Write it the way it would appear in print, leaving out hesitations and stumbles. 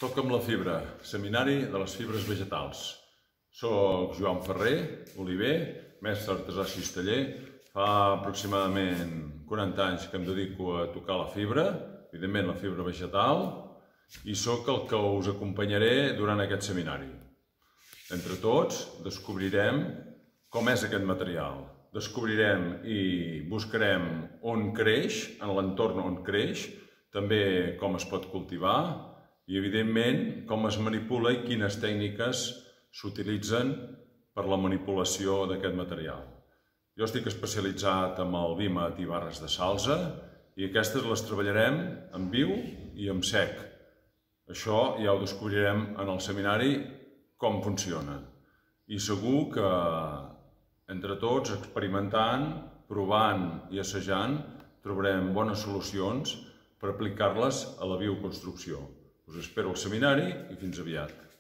Toca'm la fibra, seminari de les fibres vegetals. Soc Joan Ferrer, oliver, mestre artesà cisteller. Fa aproximadament 40 anys que em dedico a tocar la fibra, evidentment la fibra vegetal, i soc el que us acompanyaré durant aquest seminari. Entre tots descobrirem com és aquest material. Descobrirem i buscarem on creix, en l'entorn on creix, també com es pot cultivar i, evidentment, com es manipula i quines tècniques s'utilitzen per la manipulació d'aquest material. Jo estic especialitzat en el vímet i barres de salsa i aquestes les treballarem en viu i en sec. Això ja ho descobrirem en el seminari com funciona. I segur que entre tots, experimentant, provant i assajant, trobarem bones solucions per aplicar-les a la bioconstrucció. Us espero al seminari i fins aviat.